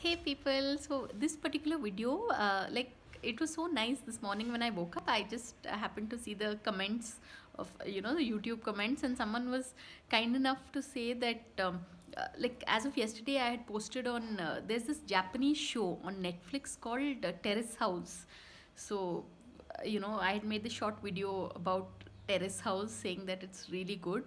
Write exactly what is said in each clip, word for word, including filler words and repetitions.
Hey people, so this particular video, uh, like it was so nice this morning when I woke up. I just uh, happened to see the comments of, you know, the YouTube comments, and someone was kind enough to say that, um, uh, like, as of yesterday, I had posted on uh, there's this Japanese show on Netflix called uh, Terrace House. So, uh, you know, I had made the short video about Terrace House saying that it's really good.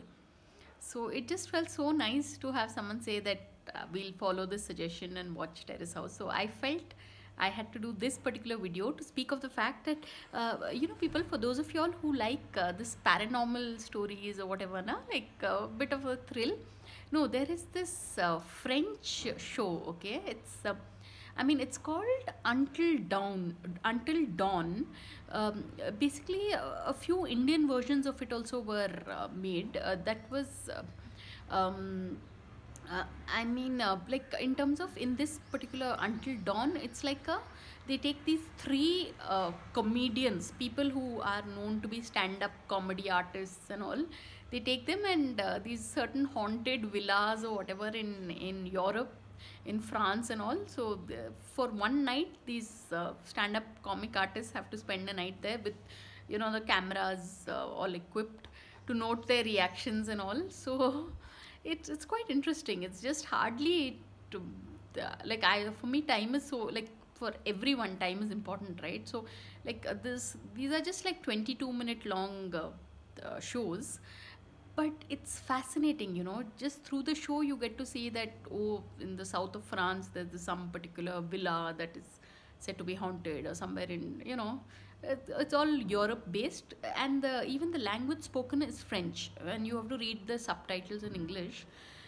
So it just felt so nice to have someone say that uh, we'll follow this suggestion and watch Terrace House. So I felt I had to do this particular video to speak of the fact that, uh, you know, people, for those of y'all who like uh, this paranormal stories or whatever, na, like a bit of a thrill. No, there is this uh, French show, okay? It's uh, I mean, it's called Until Dawn. Until Dawn. Um, basically, a, a few Indian versions of it also were uh, made. Uh, that was, uh, um, uh, I mean, uh, like in terms of in this particular Until Dawn, it's like a they take these three uh, comedians, people who are known to be stand-up comedy artists and all. They take them and uh, these certain haunted villas or whatever in in Europe, in France and all. So the, for one night, these uh, stand-up comic artists have to spend a night there with, you know, the cameras uh, all equipped to note their reactions and all. So it's it's quite interesting. It's just hardly to uh, like I for me time is so like for everyone time is important, right? So like uh, this these are just like twenty-two minute long uh, uh, shows, but it's fascinating, you know. Just through the show you get to see that, oh, in the south of France there's some particular villa that is said to be haunted, or somewhere in, you know, it, it's all Europe based, and the, even the language spoken is French, and you have to read the subtitles in English.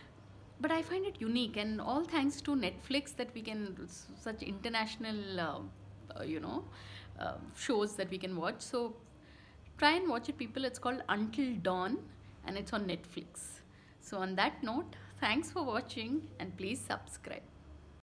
But I find it unique, and all thanks to Netflix that we can such international uh, uh, you know uh, shows that we can watch. So try and watch it, people. It's called Until Dawn, and it's on Netflix. So on that note, thanks for watching, and please subscribe.